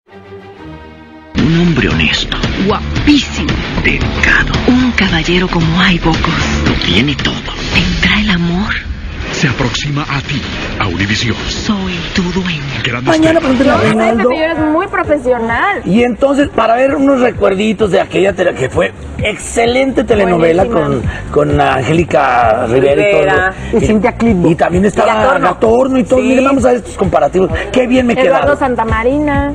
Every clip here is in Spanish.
Un hombre honesto, guapísimo, delicado, un caballero como hay pocos. lo tiene todo. ¿Tendrá el amor? Se aproxima a ti, a Univisión. Soy tu dueña. Grandes Mañana temas, pregúntale a Reinaldo. Pepe, eres muy profesional. Y entonces, para ver unos recuerditos de aquella que fue excelente telenovela con Angélica Rivera y todo. Y Cintia Clitbo. Y también estaba Gatorno. Gatorno y todo. Sí. Miren, vamos a ver estos comparativos. Qué bien me Eduardo quedaron. Santamarina.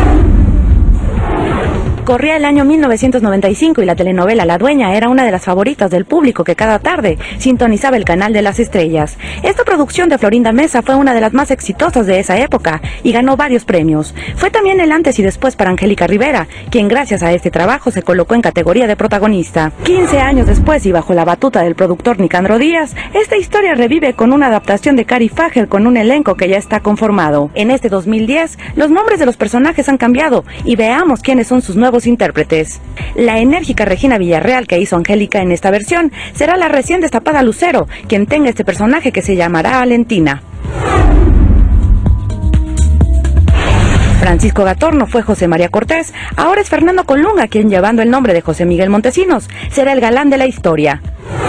Corría el año 1995 y la telenovela La Dueña era una de las favoritas del público que cada tarde sintonizaba el canal de las estrellas. Esta producción de Florinda Mesa fue una de las más exitosas de esa época y ganó varios premios. Fue también el antes y después para Angélica Rivera, quien gracias a este trabajo se colocó en categoría de protagonista. 15 años después y bajo la batuta del productor Nicandro Díaz, esta historia revive con una adaptación de Cari Fager con un elenco que ya está conformado. En este 2010, los nombres de los personajes han cambiado y veamos quiénes son sus nuevos intérpretes. La enérgica Regina Villarreal que hizo Angélica en esta versión será la recién destapada Lucero, quien tenga este personaje que se llamará Valentina. Francisco Gatorno fue José María Cortés, ahora es Fernando Colunga quien, llevando el nombre de José Miguel Montesinos, será el galán de la historia.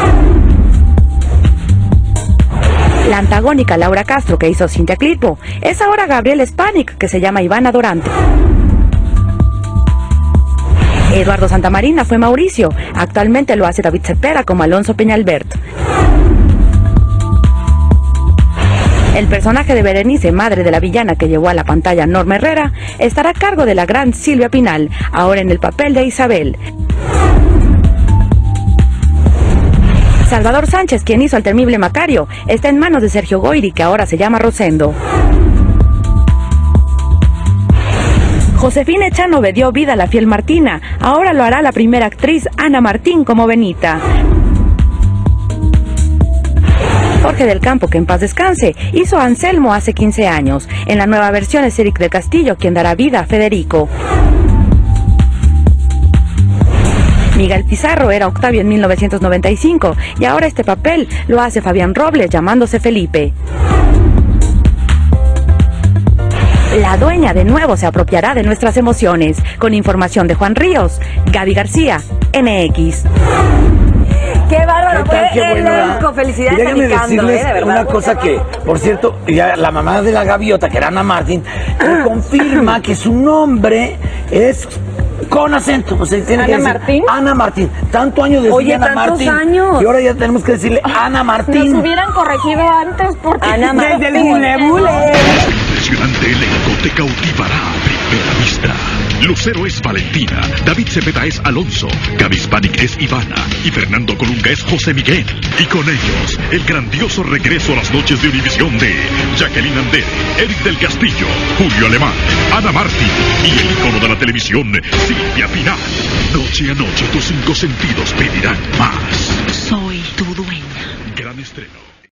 La antagónica Laura Castro que hizo Cintia Clitbo es ahora Gabriel Spanik, que se llama Ivana Dorante. Eduardo Santamarina fue Mauricio, actualmente lo hace David Cepeda como Alonso Peñalbert. El personaje de Berenice, madre de la villana que llevó a la pantalla Norma Herrera, estará a cargo de la gran Silvia Pinal, ahora en el papel de Isabel. Salvador Sánchez, quien hizo al temible Macario, está en manos de Sergio Goyri, que ahora se llama Rosendo. Josefina Echanove dio vida a la fiel Martina, ahora lo hará la primera actriz Ana Martín como Benita. Jorge del Campo, que en paz descanse, hizo a Anselmo hace 15 años. En la nueva versión es Eric del Castillo quien dará vida a Federico. Miguel Pizarro era Octavio en 1995 y ahora este papel lo hace Fabián Robles llamándose Felipe. La Dueña de nuevo se apropiará de nuestras emociones. Con información de Juan Ríos, Gaby García, MX. ¡Qué bárbaro! ¿Qué tal? Qué bueno, elenco! ¿verdad? Felicidades a Déjenme Nicandro, decirles de verdad. una cosa que, por cierto, ya la mamá de la gaviota, que era Ana Martín, me confirma que su nombre es con acento. O sea, tiene ¿Ana que decir Martín? Ana Martín. Tanto años de Oye, Ana tantos Martín. años. Y ahora ya tenemos que decirle Ana Martín. Nos hubieran corregido antes porque... Ana Martín. Desde el bule. Un impresionante elenco te cautivará a primera vista. Lucero es Valentina, David Cepeda es Alonso, Gaby Spanik es Ivana y Fernando Colunga es José Miguel. Y con ellos, el grandioso regreso a las noches de Univisión de Jacqueline Andere, Eric del Castillo, Julio Alemán, Ana Martín y el icono de la televisión, Silvia Pinal. Noche a noche tus 5 sentidos pedirán más. Soy tu dueña. Gran estreno.